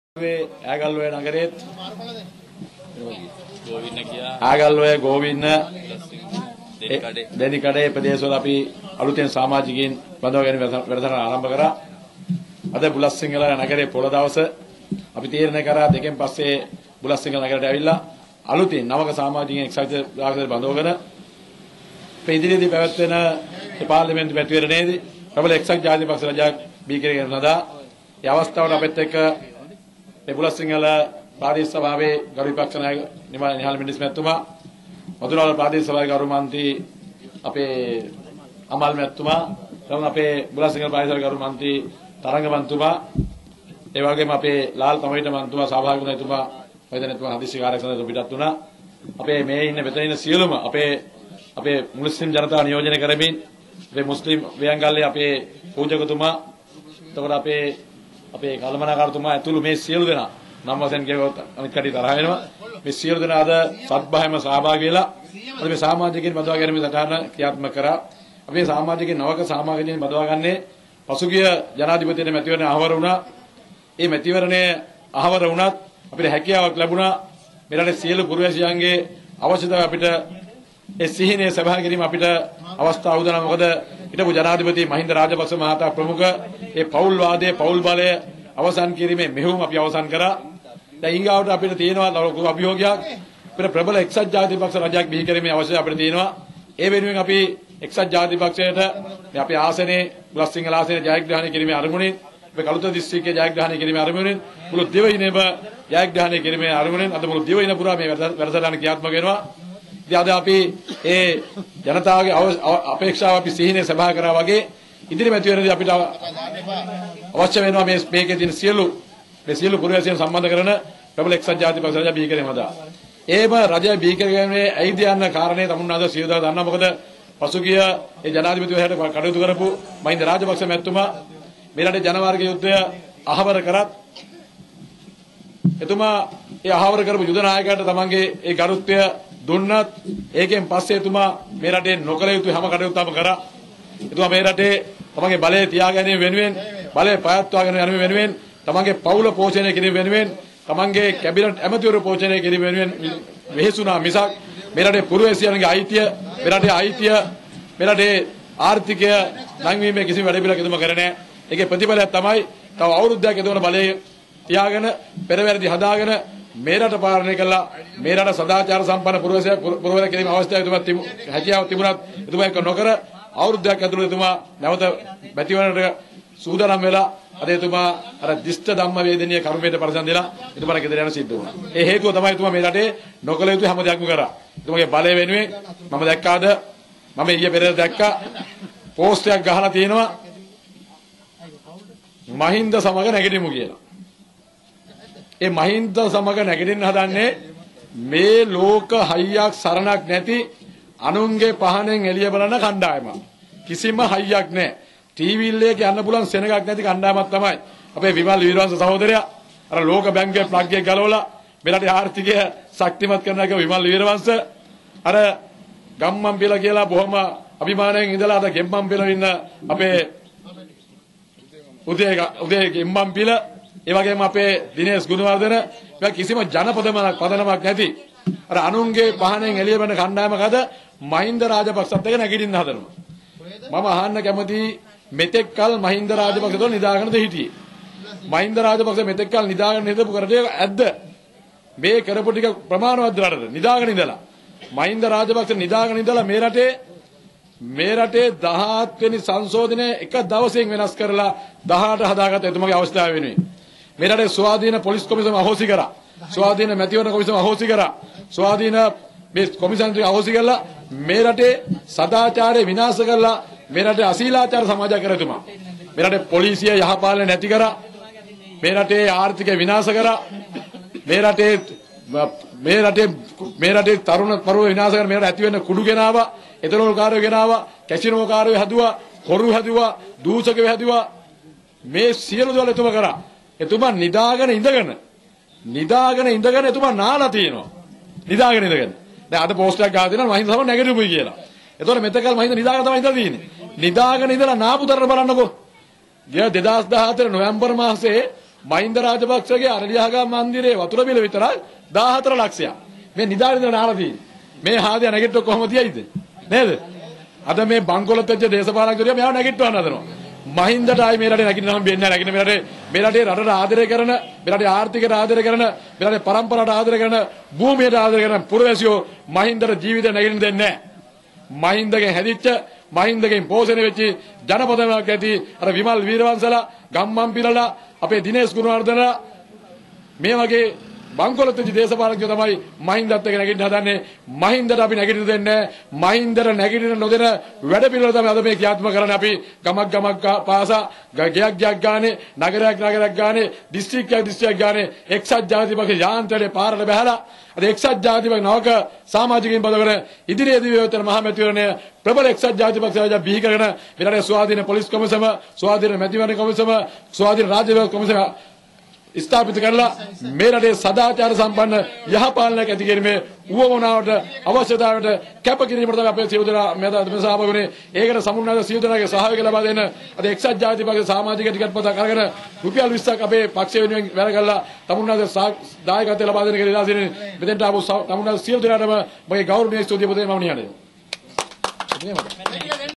ආගල්වය නගරෙත් ආගල්වය ගෝවින්න දෙනිකඩේ ප්‍රදේශවල අපි අලුතෙන් සමාජිකයින් බඳවා ගැනීම වැඩසටහන ආරම්භ කරා. අද බුලත්සිංහල නගරේ පොළ දවස අපි තීරණය කරා දෙකෙන් පස්සේ බුලත්සිංහල නගරයට ඇවිල්ලා අලුතෙන් නවක සමාජිකයින් එක්සත් දායකයන් බඳවගෙන ඉදිරියේදී පැවැත්වෙන පාර්ලිමේන්තු මැතිවරණයේදී ප්‍රබල එක්සත් ජාතික පක්ෂ රජයක් බිහි කරගෙන නදා ඒ අවස්ථාවට අපිත් එක්ක බුලත්සිංහල ප්‍රාදේශීය සභාවේ ගරු විපක්ෂ නායක නිහාල් මිනිස් මැතිතුමා, මදුරාල ප්‍රාදේශීය සභාවේ ගරු මන්ත්‍රී අපේ අමල් මැතිතුමා, එතන අපේ බුලත්සිංහල ප්‍රාදේශීය ගරු මන්ත්‍රී තරංග මන්ත්‍රීතුමා, ඒ වගේම අපේ ලාල් තමයිට මන්ත්‍රීතුමා සහභාගී වුණා. එතුමා වේදනෙතුමා හදිසි කාර්යයක් සඳහා පිටත් වුණා. අපේ මේ ඉන්න මෙතන ඉන්න සියලුම අපේ මුස්ලිම් ජනතාව නියෝජනය කරමින් අපේ මුස්ලිම් ව්‍යංගල්ලේ අපේ පූජකතුමා, එතකොට අපේ කළමනාකාරතුමා ඇතුළු මේ සියලු දෙනා නම් වශයෙන් කියවොත් අනිත් කටි තරහ වෙනවා. මේ සියලු දෙනා අද සත්භායම සහභාගී වෙලා අද මේ සමාජිකයින් බදවා ගැනීම සටහන ක්‍රියාත්මක කරා. අපි සමාජිකයින් නවක සමාජිකයින් බදවා ගන්නේ පසුගිය ජනාධිපතිතුමා මැතිවරණය අහවර වුණා. මේ මැතිවරණය අහවර වුණත් අපිට හැකියාවක් ලැබුණා මේ රටේ සියලු පුරවැසියන්ගේ අවශ්‍යතාව අපිට ඒ සිහිනේ සභා කිරීම අපිට අවස්ථාව උදා. මොකද හිටපු ජනාධිපති මහින්ද රාජපක්ෂ මහතා ප්‍රමුඛ ඒ පෞල් වාදයේ පෞල් බලය අවසන් කිරීමේ මෙහෙයුම අපි අවසන් කරා. දැන් ඊගාවට අපිට තියෙනවා ලොකු අභියෝගයක්. අපිට ප්‍රබල එක්සත් ජාතික පක්ෂ රජයක් බිහි කිරීමේ අවශ්‍යතාවය අපිට තියෙනවා. ඒ වෙනුවෙන් අපි එක්සත් ජාතික පක්ෂයට මේ අපේ ආසනයේ බුලත්සිංහල ආසනයේ ජයග්‍රහණය කිරීමේ අරමුණින්, අපේ කළුතර දිස්ත්‍රික්කයේ ජයග්‍රහණය කිරීමේ අරමුණින්, මුළු දිවයිනේම ජයග්‍රහණය කිරීමේ අරමුණින් අද මුළු දිවයින පුරා මේ වැඩසටහන ක්‍රියාත්මක වෙනවා. අද අපි ඒ ජනතාවගේ අපේක්ෂාව අපි සිහිනේ සභා කරා වගේ ඉදිරි මැතිවරණදී අපිට අවශ්‍ය වෙනවා මේකේ තියෙන සියලු පුරවැසියන් සම්බන්ධ කරන ප්‍රබල එක්සත් ජාතික පක්ෂ රජය බිහි කිරීම සඳහා. ඒම රජය බිහි කිරීමේ ඇයිද යන කාරණේ තමුන්නාද සියදා දන්නා. මොකද පසුගිය ඒ ජනාධිපතිවරයාට කටයුතු කරපු මහින්ද රාජපක්ෂ මැතිතුමා මේ රටේ ජනවාර්ග යුද්ධය අහවර කරත් එතුමා ඒ අහවර කරපු යුද නායකයාට තමන්ගේ ඒ ගරුත්වය දුන්නත් ඒකෙන් පස්සේ එතුමා මේ රටේ නොකල යුතු හැම කටයුත්තක්ම කරා. එතුමා මේ රටේ තමන්ගේ බලය තියා ගැනීම වෙනුවෙන්, බලය පවත්වාගෙන යන වෙනුවෙන්, තමන්ගේ පවුල පෝෂණය කිරීම වෙනුවෙන්, තමන්ගේ කැබිනට් ඇමතිවරු පෝෂණය කිරීම වෙනුවෙන් වෙහෙසුණා මිසක් මේ රටේ පුරවැසියන්ගේ අයිතිය, මේ රටේ ආර්ථිකය නැංවීමේ කිසිම වැඩ පිළිවෙලක් එතුමා කරේ නැහැ. ඒකේ ප්‍රතිඵලයක් තමයි තව අවුරුද්දක් එතුමාට බලය තියාගෙන පෙරවැරදි හදාගෙන මේ රට පාලනය කළා. මේ රට සදාචාර සම්පන්න පුරවැසියන් කිරීම අවස්ථාවේ එතුමා හැකියාව තිබුණත් එතුමා ඒක නොකර අවුරුද්දක් ඇතුළත එතුමා නැවත මැතිවරණයට සූදානම් වෙලා අද එතුමා අර දිෂ්ඨ ධම්ම වේදනීය කර්මයට පරිසම් දෙලා එතුමාට ගෙදර යන සිද්ධ වුණා. ඒ හේතුව තමයි එතුමා මේ රටේ නොකල යුතු හැම දෙයක්ම කරා. එතුමාගේ බලය වෙනුවෙන් මම දැක්කාද මම ඊයේ පෙරේද දැක්කා පෝස්ට් එකක් ගහලා තියෙනවා මහින්ද සමග නැගිටිමු කියලා. ඒ මහින්ද සමග නැගිටින්න හදන්නේ මේ ලෝක හයියක් සරණක් නැති අනුන්ගේ පහනෙන් එළිය බලන කණ්ඩායමක්. කිසිම හයියක් නැහැ. ටීවී එකේ යන්න පුළුවන් සෙනගක් නැති කණ්ඩායමක් තමයි අපේ විමල් වීරවංශ සහෝදරයා. අර ලෝක බැංකුවේ ප්ලග් එක ගලවලා මේ රටේ ආර්ථිකය ශක්තිමත් කරනවා කියන විමල් වීරවංශ අර ගම්මන්පිල කියලා බොහොම අභිමානයෙන් ඉඳලා අද ගෙම්මන්පිල ඉන්න අපේ උදේ ගෙම්මන්පිල, ඒ වගේම අපේ දිනේෂ් ගුණවර්ධන කිසිම පදනමක් නැති අර අනුන්ගේ පහනෙන් එළිය වෙන කණ්ඩායමක අද මහින්ද රාජපක්ෂත් එක්ක නැගිටින්න හදනවා. මම අහන්න කැමතියි මෙතෙක් කල මහින්ද රාජපක්ෂ තෝ නිදාගෙනද හිටියේ? මහින්ද රාජපක්ෂ මෙතෙක් කල නිදාගෙන හිටපු කරටේ ඇද්ද? මේ කරපු ටික ප්‍රමාණවත් රටට නිදාගෙන ඉඳලා මහින්ද රාජපක්ෂ නිදාගෙන ඉඳලා මේ රටේ 17 වෙනි සංශෝධනය එක දවසෙන් වෙනස් කරලා 18 හදාගත්ත එතුමාගේ අවස්ථාව වෙනුවෙන් මේ රටේ ස්වාධීන පොලිස් කොමිසම අහෝසි කරා, ස්වාධීන මැතිවරණ කොමිසම අහෝසි කරා, ස්වාධීන මේ කොමිසම් ටික අහෝසි කරලා මේ රටේ සදාචාරය විනාශ කරලා මේ රටේ අශීලාචාර සමාජයක් කර එතුමා. මේ රටේ පොලිසිය යහපාලනය නැති කරා, මේ රටේ ආර්ථිකය විනාශ කරා, මේ රටේ තරුණ පරුව විනාශ කරලා මේ රට ඇති වෙන කුඩු ගෙනාවා, එතනෝල් කාර්යෝ ගෙනාවා, කැසිනෝ කාර්යෝ හැදුවා, හොරු හැදුවා, දූෂකව හැදුවා. මේ සියලු දේවල් එතුමා කරා. එතුමා නිදාගෙන ඉඳගෙන එතුමා නාලා තියෙනවා. නිදාගෙන ඉඳගෙන. දැන් අද පෝස්ට් එකක් ගහලා දෙනවා මහින්ද සමග නැගිටිමුයි කියලා. එතකොට මෙතකල් මහින්ද නිදාගෙන තමයි ඉඳලා තියෙන්නේ. නිදාගෙන ඉඳලා නාපු තරණ බලන්නකෝ. ගිය 2014 නොවැම්බර් මාසයේ මහින්ද රාජපක්ෂගේ අරලියහගම මන්දිරේ වතුර බිල විතරයි 14 ලක්ෂයක්. මේ නිදාගෙන නාලා තියෙන්නේ. මේ හාදියා නැගිට්ටොත් කොහොමද තියයිද? නේද? අද මේ බංකොලොත් වෙච්ච දේශපාලකවරියා මෙයාව නැගිට්ටවන්න හදනවා. මහින්දට ආයි මේ රටේ නැගිටින්න නම් වෙන්නේ නැහැ. නැගිටින මේ රටේ රටට ආදරය කරන, මේ රටේ ආර්ථිකයට ආදරය කරන, මේ රටේ පරම්පරාවට ආදරය කරන, භූමියට ආදරය කරන පුරවැසියෝ මහින්දට ජීවිතේ නැගිටින්න දෙන්නේ නැහැ. මහින්දගෙන් හැදිච්ච, මහින්දගෙන් පෝෂණය වෙච්ච ජනපදයක් ඇති අර විමල් වීරවංශලා, ගම්මන් පිරලා, අපේ දිනේෂ් ගුණවර්ධනලා මේ වගේ බංකොලොත් වෙච්ච දේශපාලකයෝ තමයි මහින්දත් එක්ක නැගිටින්න හදන්නේ. මහින්දට අපි නැගිටින්න දෙන්නේ නැහැ. මහින්දට නැගිටින්න නොදෙන වැඩ පිළිවෙල තමයි අද මේ ක්‍රියාත්මක කරන්නේ. අපි ගමක් පාසා ගයක් ගානේ, නගරයක් ගානේ, දිස්ත්‍රික්කයක් ගානේ එක්සත් ජාතික පක්ෂ යාන්ත්‍රයේ පාරට බහැලා අද එක්සත් ජාතික නවක සමාජිකයින් බඳවන ඉදිරියේදී වේතන මහමැතිවරණය ප්‍රබල එක්සත් ජාතික පක්ෂය බිහි කරගෙන මෙරටේ ස්වාධීන පොලිස් කොමිසම, ස්වාධීන මැතිවරණ කොමිසම, ස්වාධීන රාජ්‍ය විභාග කොමිසම ස්ථාපිත කරලා මේ රටේ සදාචාර සම්පන්න යහපාලනයක් ඇති කිරීමේ උවමනාවට අවශ්‍යතාවයට කැපකිරීමට තමයි අපේ සියලු දෙනා මේ සහභාගී ඒකට සමුන්නාද සියලු දෙනාගේ සහයෝගය ලබා දෙන්න අද එක්සත් ජාතික පක්ෂ සමාජික ටිකට් පතක් අරගෙන රුපියල් 20ක් අපේ පක්ෂය වෙනුවෙන් වැඩ කළා තමුන්නාද දායකත්වය ලබා දෙන කියලා ඉල්ලා සිටින මෙතෙන්ට ආපු තමුන්නාද සියලු දෙනාටම මගේ ගෞරවනීය ස්තුතිය පුදේ මම නියන්නේ